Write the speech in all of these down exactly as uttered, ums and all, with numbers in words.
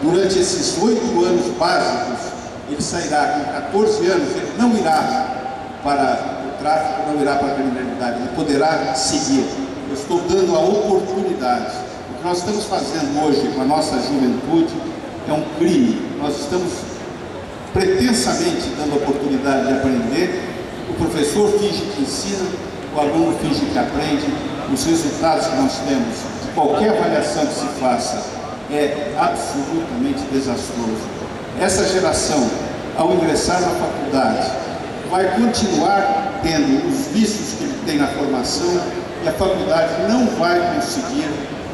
durante esses oito anos básicos, ele sairá com quatorze anos, ele não irá para o tráfico, não irá para a criminalidade, ele poderá seguir. Eu estou dando a oportunidade. O que nós estamos fazendo hoje com a nossa juventude é um crime. Nós estamos pretensamente dando a oportunidade de aprender. O professor finge que ensina, o aluno finge que aprende. Os resultados que nós temos de qualquer avaliação que se faça é absolutamente desastroso. Essa geração, ao ingressar na faculdade, vai continuar tendo os vícios que ele tem na formação e a faculdade não vai conseguir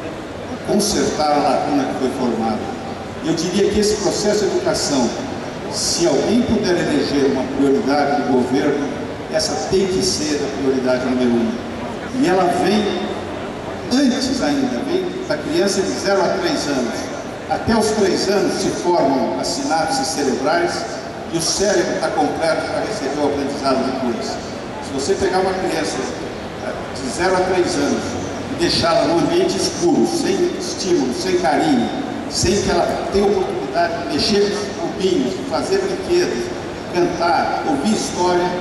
consertar a lacuna que foi formada. Eu diria que esse processo de educação, se alguém puder eleger uma prioridade do governo, essa tem que ser a prioridade número um. E ela vem antes ainda, vem da criança de zero a três anos. Até os três anos se formam as sinapses cerebrais e o cérebro está completo para receber o aprendizado depois. Se você pegar uma criança de zero a três anos e deixá-la num ambiente escuro, sem estímulo, sem carinho, sem que ela tenha oportunidade de mexer com os cubinhos, de fazer brinquedos, cantar, ouvir história,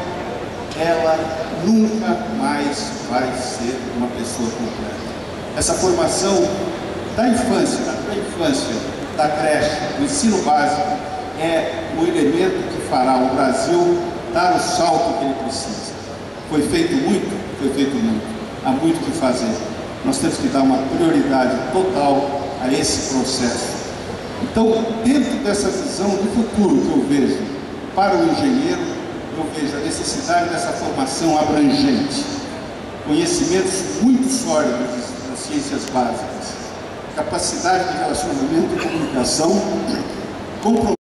ela nunca mais vai ser uma pessoa completa. Essa formação da infância, da pré-infância, da creche, do ensino básico, é o elemento que fará o Brasil dar o salto que ele precisa. Foi feito muito? Foi feito muito. Há muito o que fazer. Nós temos que dar uma prioridade total a esse processo. Então, dentro dessa visão de futuro que eu vejo para o engenheiro, eu vejo a necessidade dessa formação abrangente, conhecimentos muito sólidos das ciências básicas, capacidade de relacionamento e comunicação, compromisso